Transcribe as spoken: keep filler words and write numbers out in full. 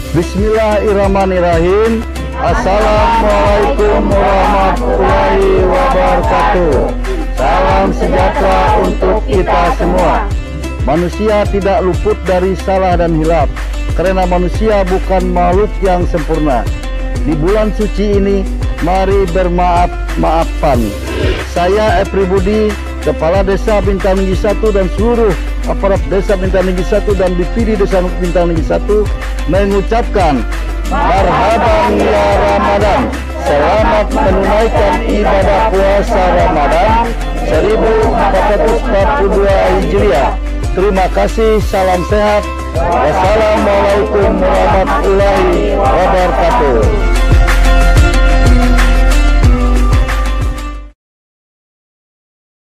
Bismillahirrahmanirrahim. Assalamualaikum warahmatullahi wabarakatuh. Salam sejahtera untuk kita semua. Manusia tidak luput dari salah dan hilaf, karena manusia bukan makhluk yang sempurna. Di bulan suci ini, mari bermaaf-maafan. Saya Epri Budi, Kepala Desa Bintang Tinggi satu dan seluruh aparat Desa Bintang Tinggi satu dan B P D Desa Bintang Tinggi satu mengucapkan marhaban ya Ramadan. Selamat menunaikan ibadah puasa Ramadan seribu empat ratus empat puluh dua Hijriah. Terima kasih, salam sehat. Wassalamualaikum warahmatullahi wabarakatuh.